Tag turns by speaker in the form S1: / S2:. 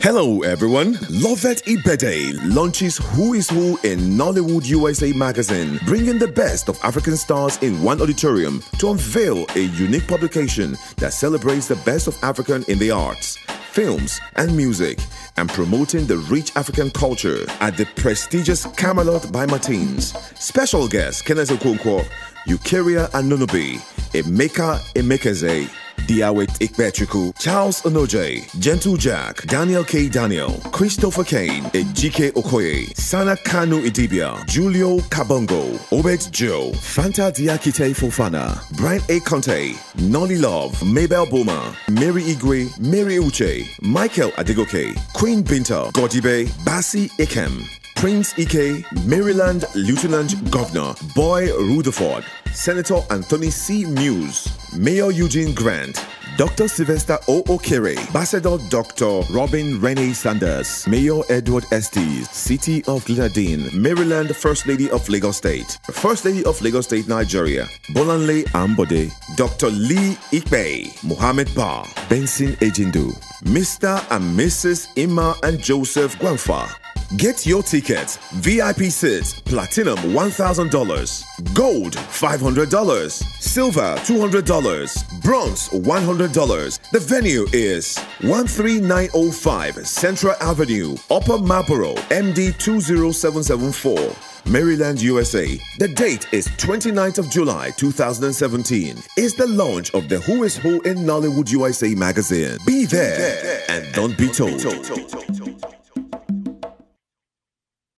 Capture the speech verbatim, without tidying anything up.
S1: Hello everyone, Lovett Ibede launches Who is Who in Nollywood U S A magazine, bringing the best of African stars in one auditorium to unveil a unique publication that celebrates the best of African in the arts, films and music, and promoting the rich African culture at the prestigious Camelot by Martins. Special guests Kenneth Okonkwo, Eukarya Anunobi, Emeka Emekeze, Diawet Ikpechuku, Charles Onoje, Gentle Jack, Daniel K. Daniel, Christopher Kane, Ejike Okoye, Sana Kanu Idibia, Julio Kabongo, Obed Joe, Fanta Diakite Fofana, Brian A. Conte, Nolly Love, Mabel Boma, Mary Igwe, Mary Uche, Michael Adegoke, Queen Binta, Godibe, Basi Ikem, Prince Ike, Maryland Lieutenant Governor Boy Rutherford, Senator Anthony C. Muse, Mayor Eugene Grant, Doctor Sylvester O. Okere, Ambassador Doctor Robin Renee Sanders, Mayor Edward Estes, City of Grenadine, Maryland First Lady of Lagos State, First Lady of Lagos State, Nigeria, Bolanle Ambode, Doctor Lee Ikpe, Mohammed Ba, Benson Ejindu, Mister and Missus Ima and Joseph Gwanfa. Get your tickets. V I P seats, Platinum one thousand dollars, Gold five hundred dollars, Silver two hundred dollars, Bronze one hundred dollars. The venue is one three nine oh five Central Avenue, Upper Marlboro, M D two zero seven seven four, Maryland, U S A. The date is twenty-ninth of July two thousand seventeen. It's the launch of the Who is Who in Nollywood U S A magazine. Be there, Be there and don't be told.